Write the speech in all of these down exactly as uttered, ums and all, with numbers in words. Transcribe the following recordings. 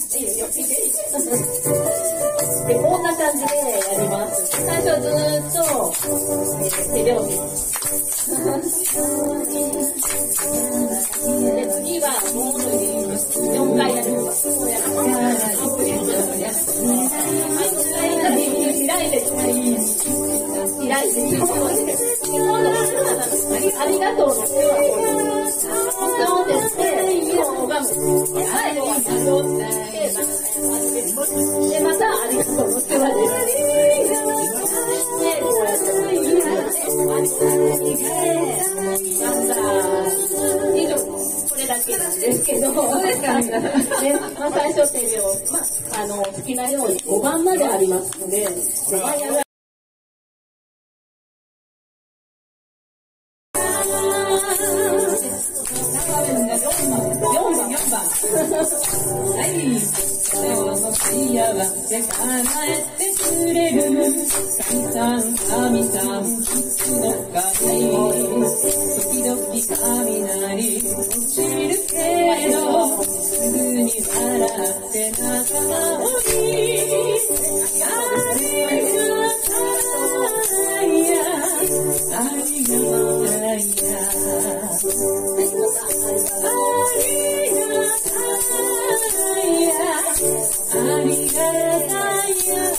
いいよ、いいよ。で、こんな感じでやります。最初はずーっと、えー、手拍子。で、次はもうよんかいやる。こうやる。開いて、開いて、今度はありがとうの手は顔でして、手を拝む。最後は顔をして、で、またありがとうの手はです。で、こうやって、なんだ、以上、これだけなんですけど、そうですかね。まあ、最初手拍子、まあ、あの、好きなようにごばんまでありますので、ごばんやる。はい。今日の幸せ叶えてくれる神さん、神さん、いつの神。時々雷落ちるけど、すぐに笑って仲直り。ありがたいや、ありがたいや。ありがたいや。ありがたいや。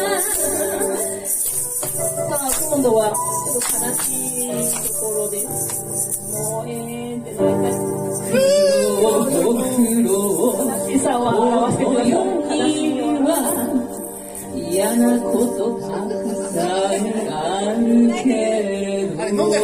さあ、今度はちょっと悲しいところです。もうえーんってなりたい。悲しさを表してください。悲しみは嫌なことたくさんあるけれど。でも、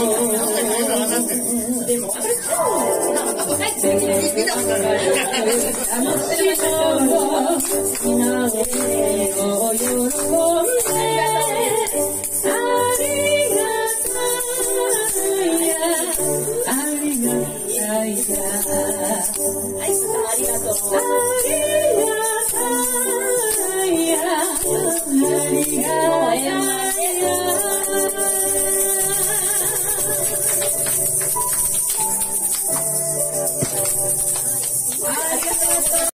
あの人の好きなを喜んで、ありがたいや、ありがたいや。はい、ありがとう。